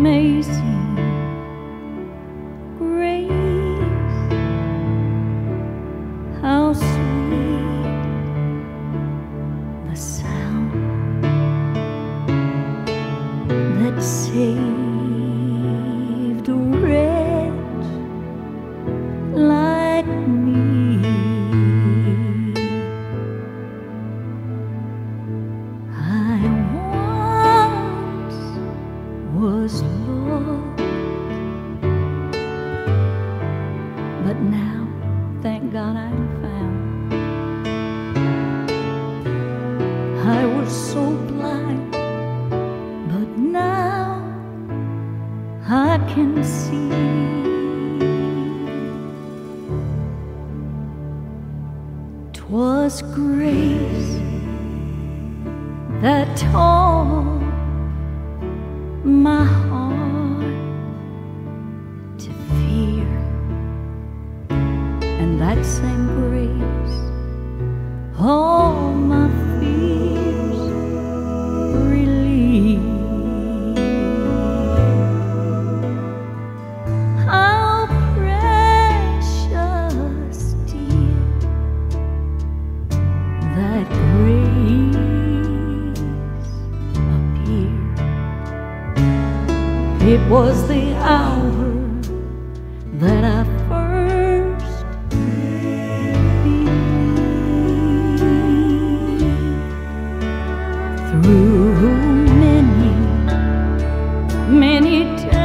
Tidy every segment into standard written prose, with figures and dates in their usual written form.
amazing grace, how sweet the sound that saved a wretch like me. I once was lost, but now, thank God, I'm found. I was so blind, but now I can see. 'Twas grace that taught my heart to fear, and that same grace all my fears relieved. How precious, dear, that grace appeared. It was the hour that I first believed. Through many, many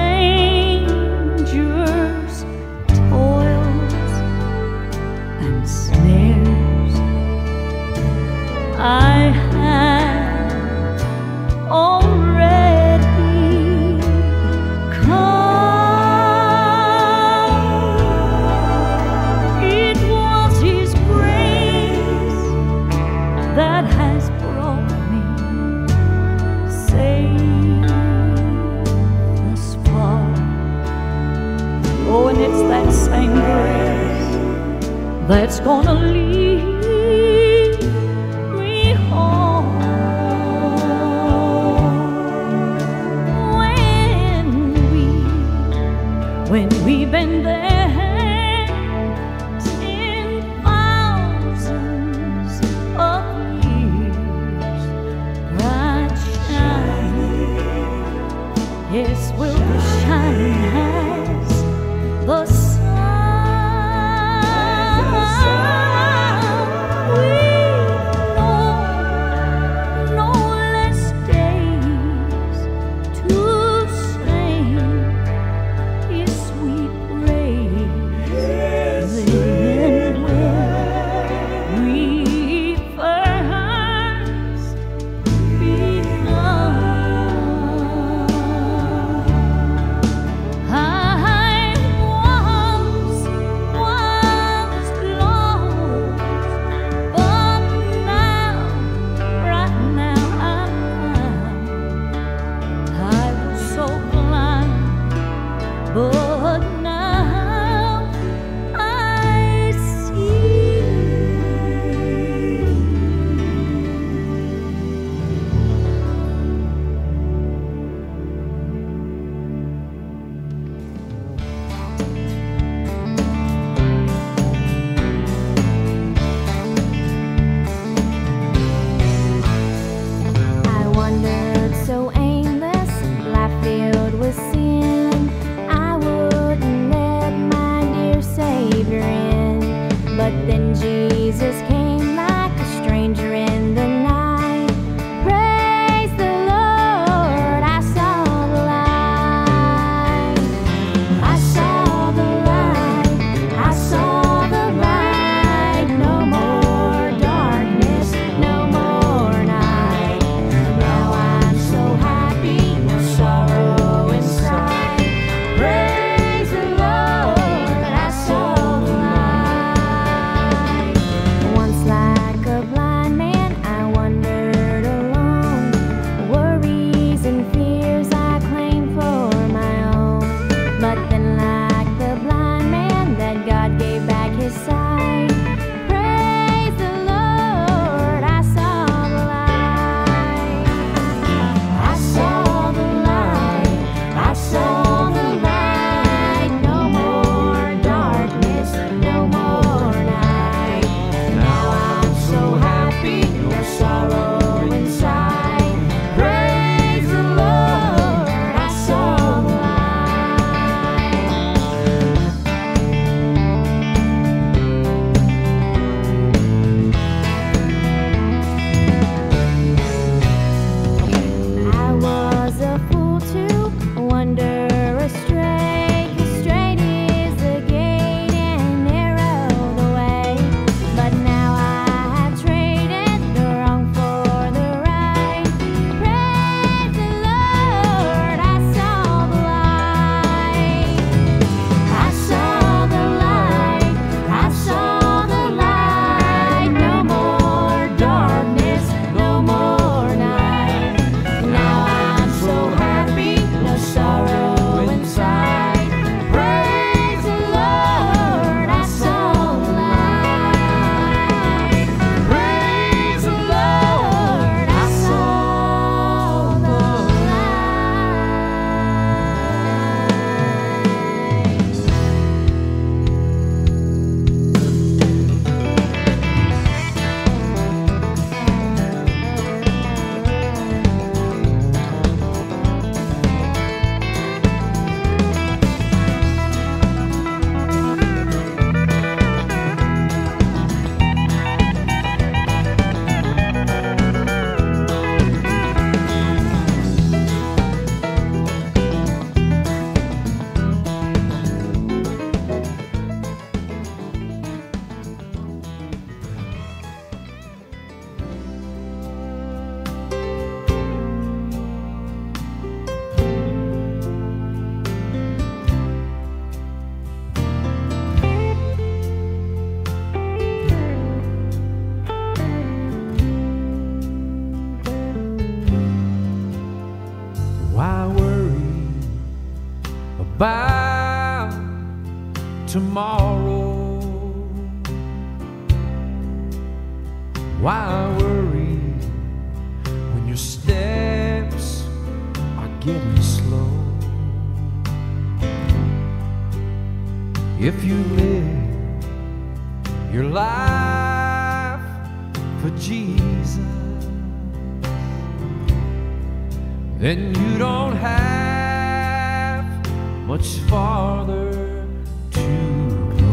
dangers, toils, and snares, I have already come. It was His grace that has brought me safe thus far. Oh, and it's that same grace that's gonna lead me home. When we've been there 10,000s of years, bright shining, yes, we'll be shining as the sun. We've no less days to sing His sweet praise than when we first begun. I once was lost, but now, right now, I'm found. I was so blind, but now I see. I wandered so aimless, life filled with sin. I wouldn't tomorrow. Why worry when your steps are getting slow? If you live your life for Jesus, then you don't have much farther to go.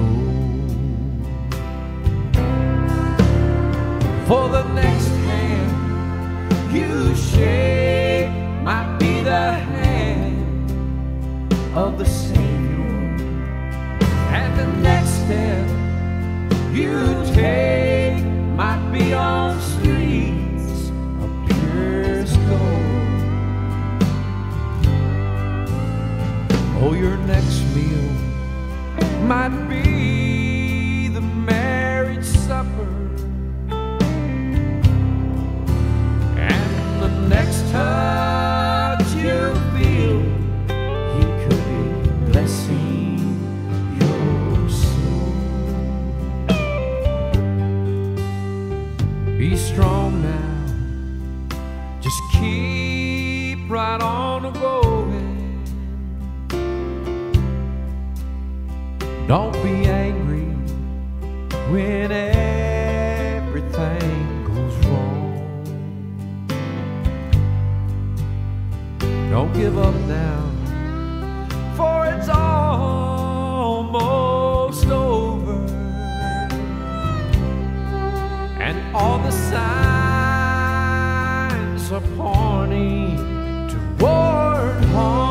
For the next hand you shake might be the hand of the Savior, and the next step you take might be on streets of purest gold. Oh, your next meal might be the marriage supper, and the next touch you feel, He could be blessing your soul. Be strong now, just keep right on going. Don't be angry when everything goes wrong. Don't give up now, for it's almost over, and all the signs are pointing toward home.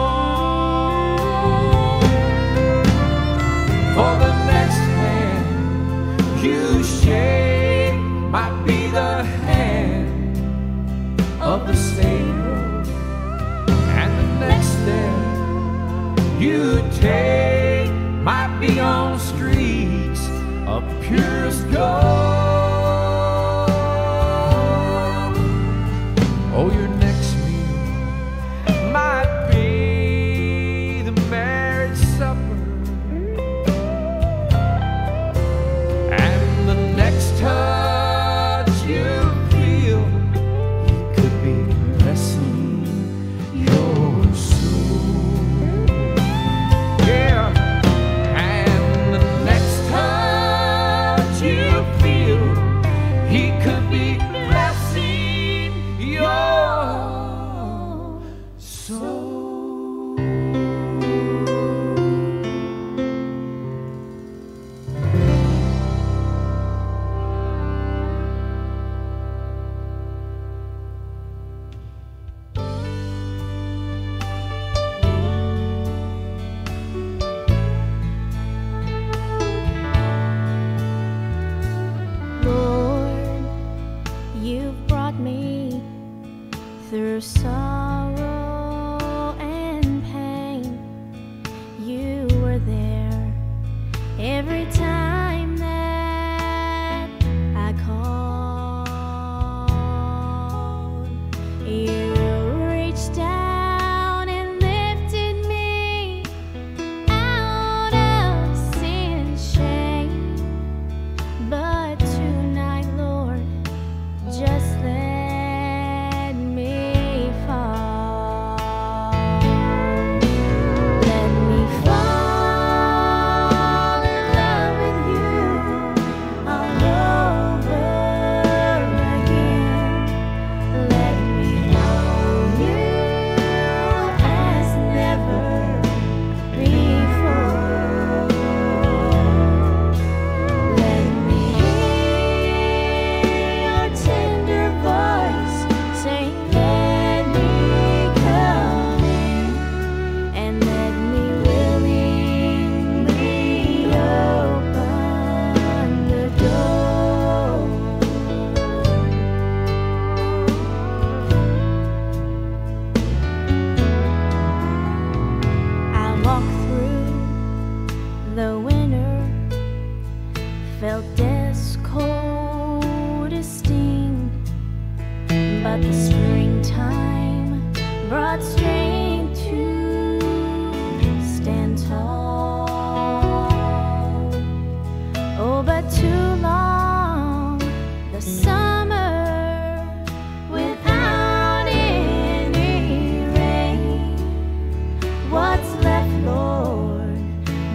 For the next hand you shake might be the hand of the Savior, and the next step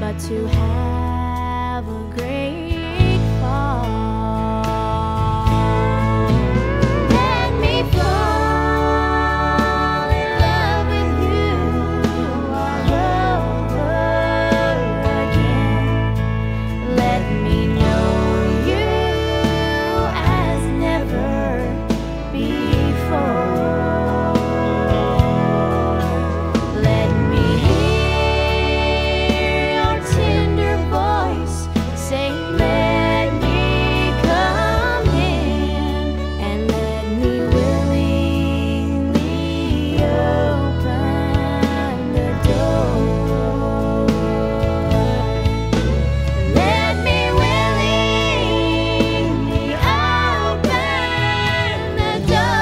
but to have a great fall. Let me fall in love with you all over again. Let me know you as never before. Let me hear your tender voice say, let me come in, and let me willingly open the door. Let me willingly open the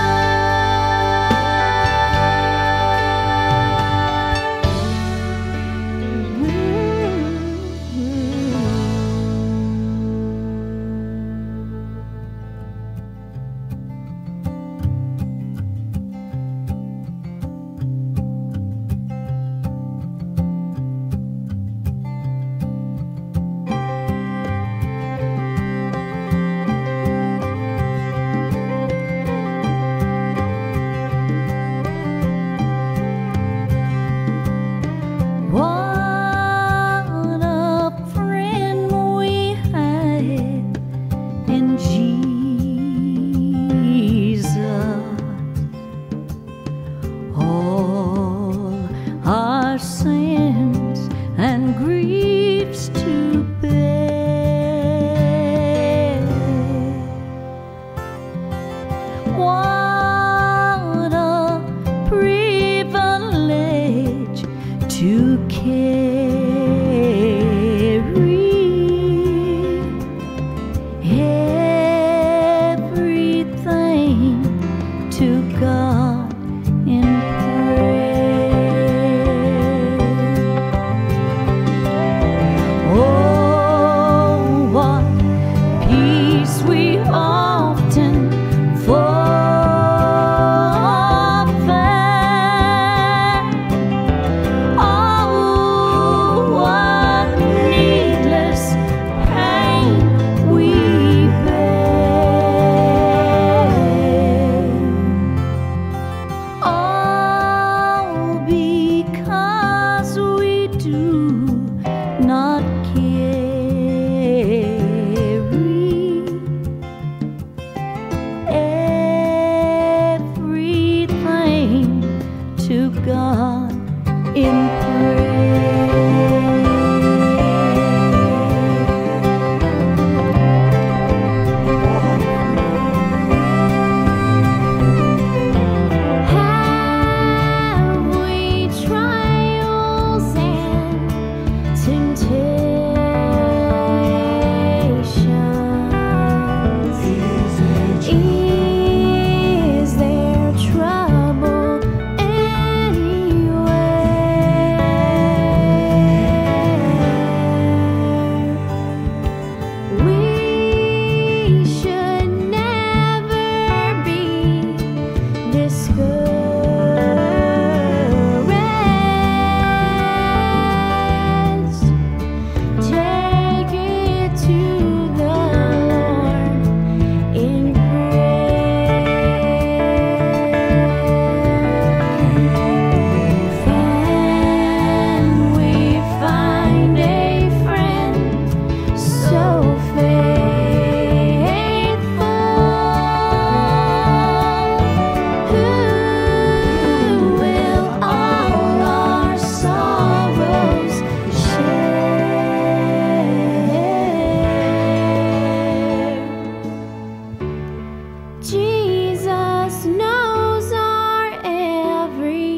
What a friend we had in Jesus. All our sins and griefs to bear. What a privilege to carry everything to God in prayer. Oh, what peace we often forfeit. Oh, what needless pain we bear. All because we do not carry everything to God in prayer. Have we trials and temptations? Is there trouble anywhere? We should never be discouraged. Take it to the Lord in prayer. Then we find a friend so faithful, who will all our sorrows share. Jesus knows our every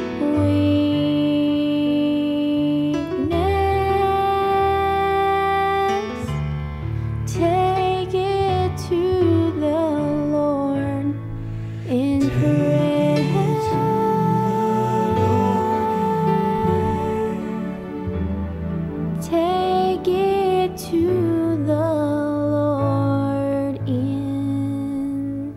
weakness. Take it to the Lord in prayer. Take it to the Lord in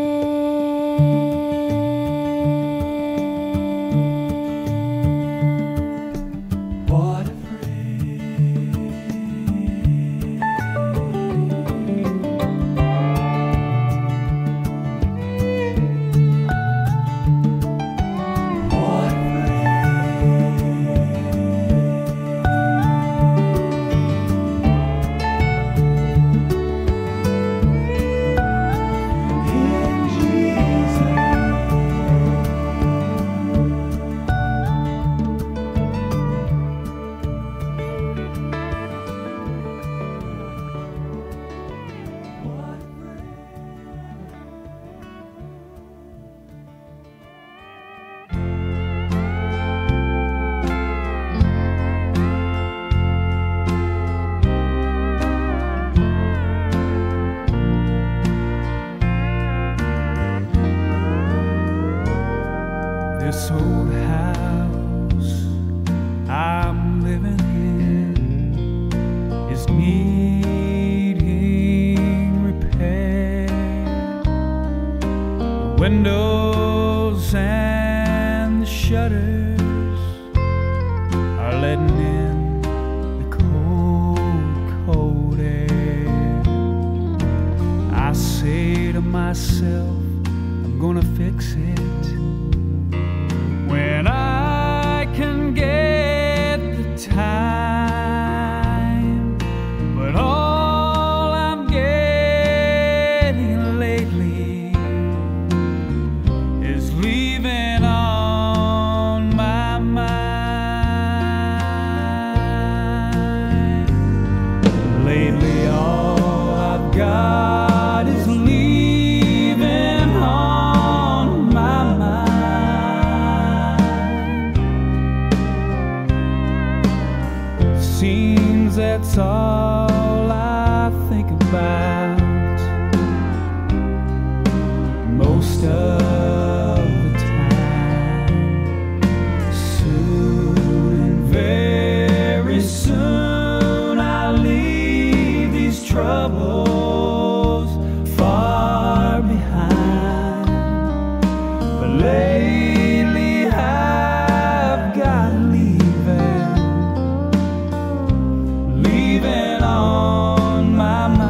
prayer. windows and the shutters are letting in the cold, cold air. I say to myself, I'm gonna fix it when I can get the time. But all I'm getting lately is leaving on my mind. Lately all I've got is leaving on my mind. Seems that's all I think about most of the time. Soon and very soon I'll leave these troubles far behind. But lately I've got leaving on my mind.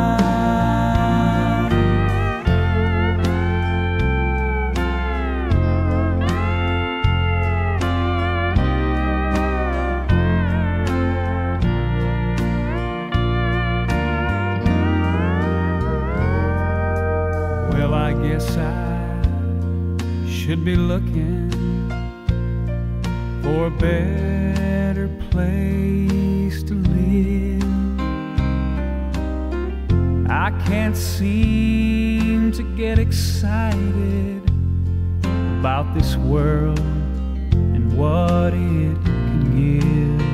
Well, I guess I should be looking for a better place to live. I can't seem to get excited about this world and what it can give.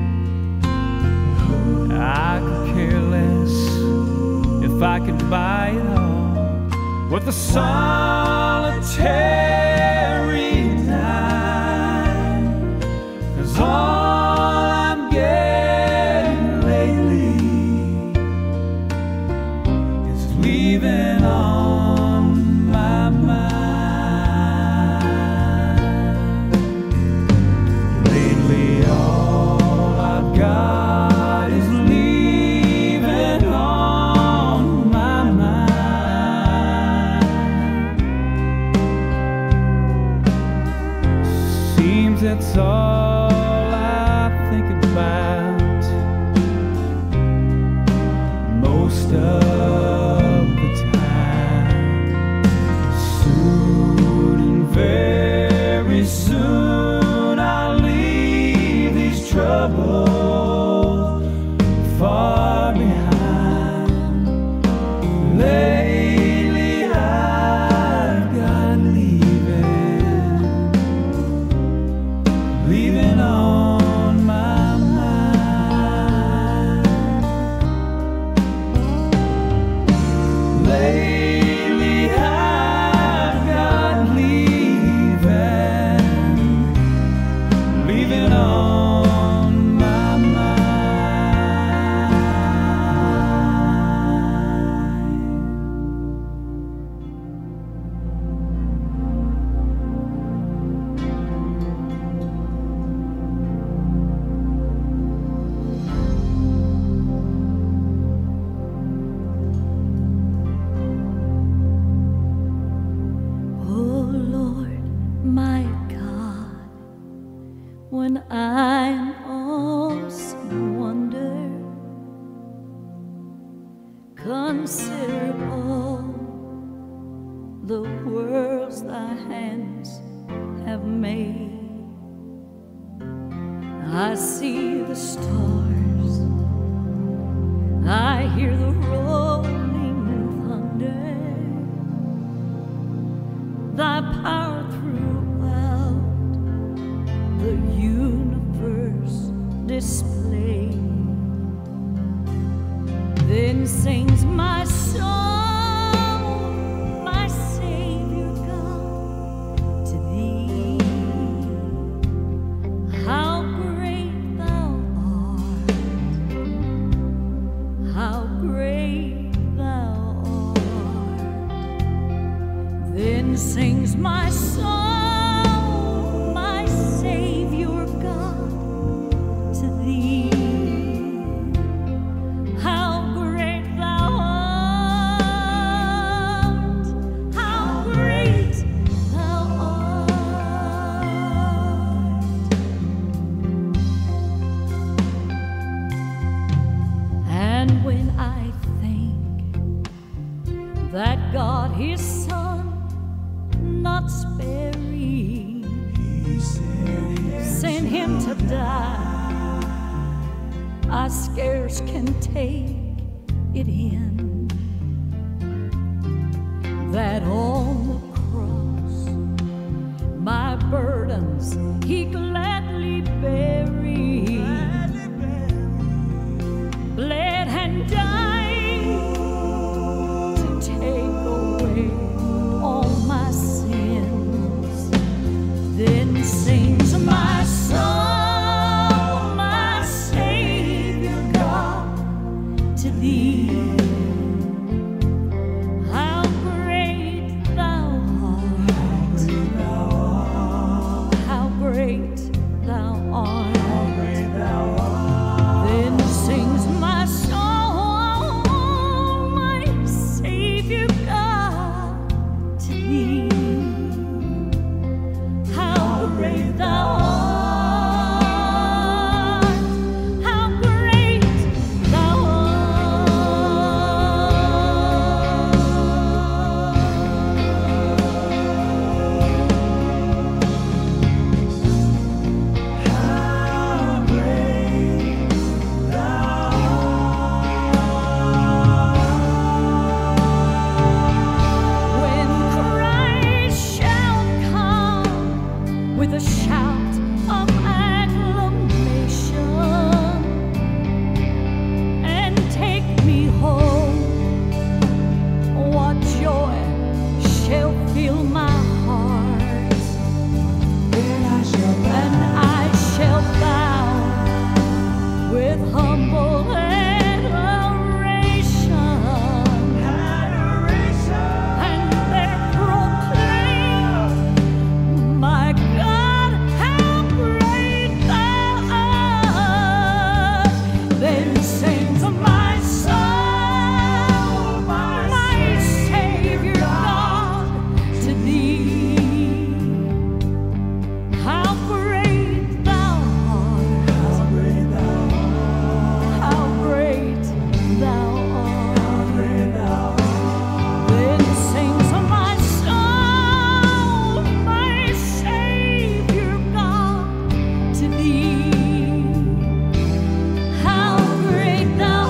I could care less if I could buy it all with a solitary dime. 'Cause all I'm getting lately is leaving on my mind. Lately all I've got is leaving on my mind. Seems that's all I think about most of the time. Soon and very soon I'll leave these troubles far behind. Lately I've got leaving on my mind. Lately I've got leaving on my mind. Oh Lord, my God, when I'm awesome wonder, consider all the worlds thy hands have made. I see the stars, I hear the rolling thunder, thy power throughout the universe displayed. Then sings my soul, my Savior God, to thee. How great thou art, how great thou art. Then him to die. I scarce can take it in that on the cross my burdens he gladly buried, bled and died to take away all my sins. Then sings my soul, my Savior God, to thee. How great thou art, how great thou art. Then sings my soul, my Savior God, to thee. How great thou art, how great thou when Christ shall come with a shout of acclamation and take me home, what joy shall fill my heart, and I shall bow with humble adoration and there proclaim, my God, how great thou art. Then sings my soul, my Savior God, to thee. How great thou art, how great thou art. Then sings my soul, my Savior God, to thee. How great thou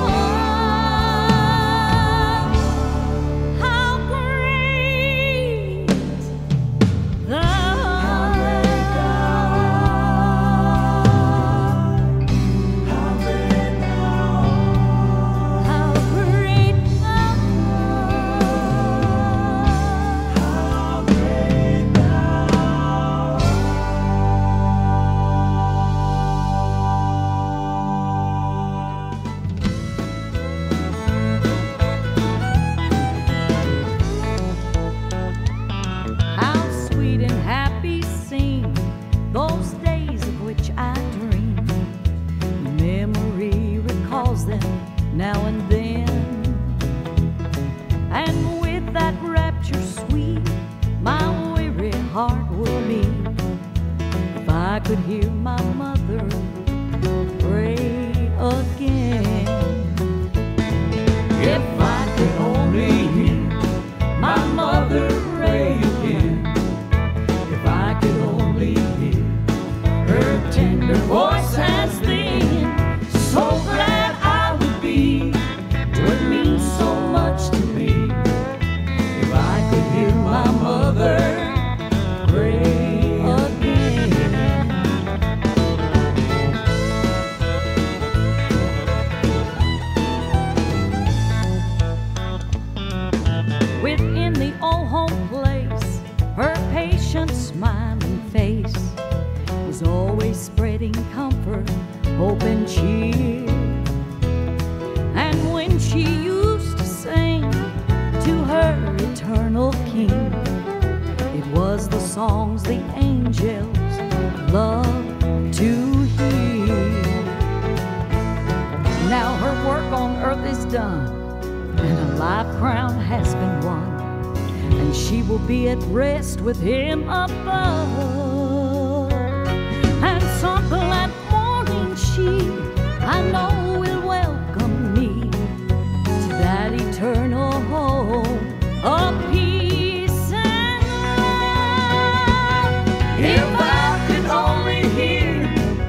art, how great thou art. How great thou How sweet and happy seem those days of which I dream. Memory recalls them now and then, and with that rapture sweet, my weary heart will beat. If I could hear my mother pray again, If I could only hear my mother pray again, if I could only hear her tender voice as then, so glad I would be. It would mean so much to me if I could hear my mother pray again. within the old home place, her patient smiling face was always spreading comfort, hope, and cheer. And when she used to sing to her eternal King, it was the songs the angels loved to hear. Now her work on earth is done, and a life crown has been won, and she will be at rest with him above. And some glad morning she, I know, will welcome me to that eternal home of peace and love. If I could only hear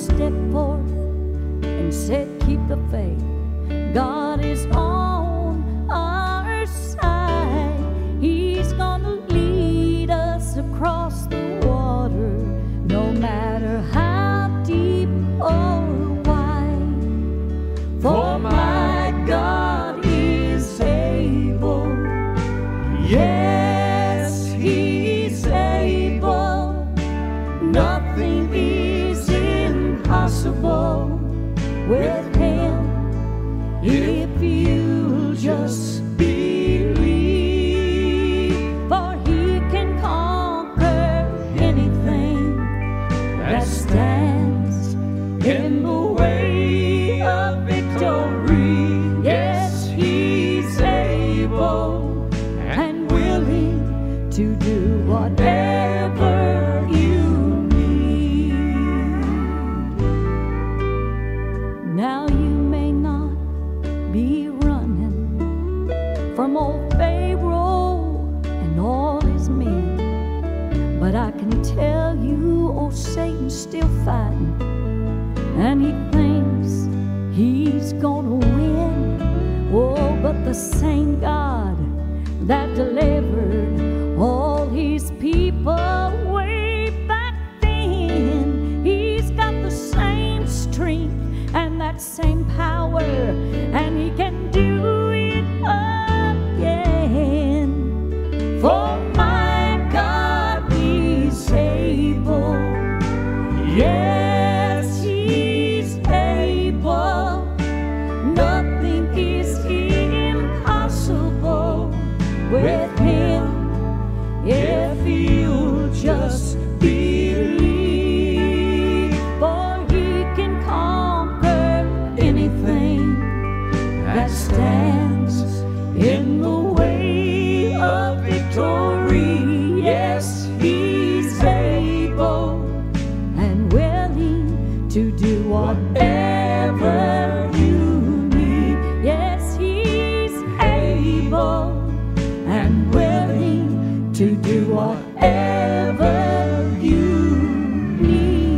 stepped forth and said, keep the faith. God is on our side. He's gonna lead us across the water, no matter how deep or wide. For my God is able. Yes, He's able. Nothing is impossible with Him if you just believe. For He can conquer anything that stands in the way of victory. Yes, He's able and willing to do whatever you need. Now you may not be running from old Pharaoh and all his men, but I can tell you, oh, Satan's still fighting, and he thinks he's gonna win. Oh, but the same God that delivered all his people way back then, He's got the same strength and that same power, and He can do it again. For my God is able. Yes, He's able. Nothing is impossible with Him if you just believe. For He can conquer anything that stands in the way of victory. Yes, He's able and willing to do whatever you need. Yes, He's able and willing to do whatever you need.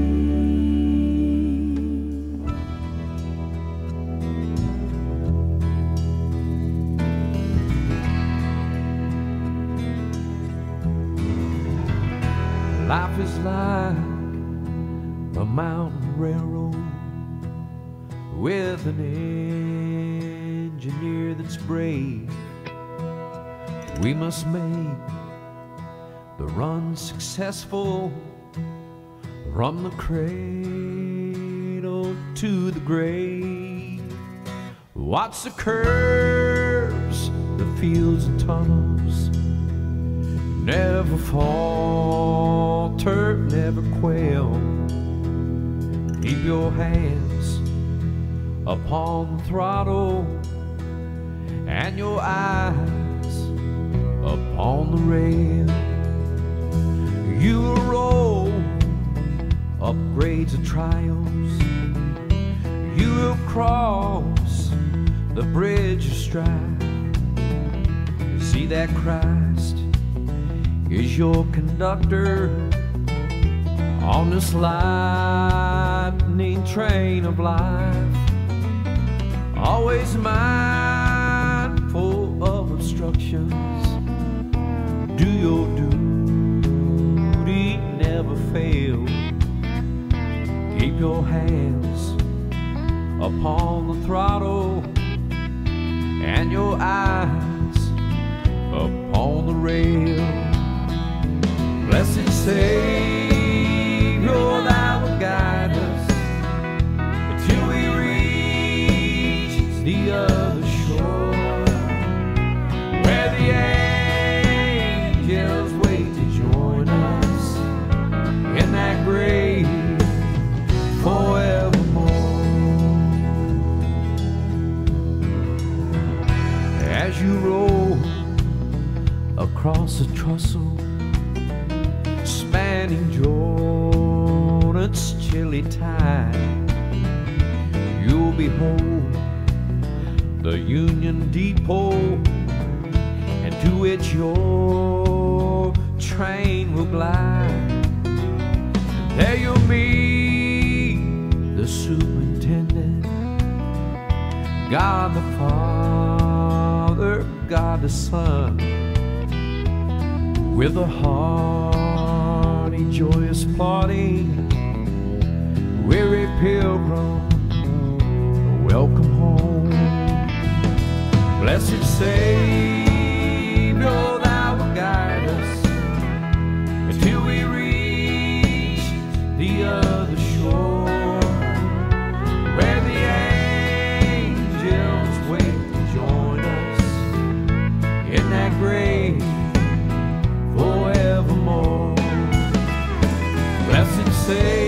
Life is like a mountain railroad with an engineer that's brave. We must make the run successful from the cradle to the grave. Watch the curves, the fields and tunnels. Never falter, never quail. Keep your hands upon the throttle and your eyes upon the rail. You will roll up grades of trials. You will cross the bridge of strife. See that Christ is your conductor on this lightning train of life. Always mindful of obstructions. Do your duty, never fail. Keep your hands upon the throttle and your eyes upon the rail. Blessed Savior, Thou wilt guide us until we reach the other shore, where the angels wait to join us in that grave forevermore. As you roll across the trestle, spanning Jordan's chilly tide, you'll behold the Union Depot, and to which your train will glide. There you'll meet the superintendent, God the Father, God the Son, with a hearty, joyous party, weary pilgrim, welcome home. Blessed Savior, thou wilt guide us until we reach the other shore, where the angels wait to join us in that grave forevermore. Blessed Savior,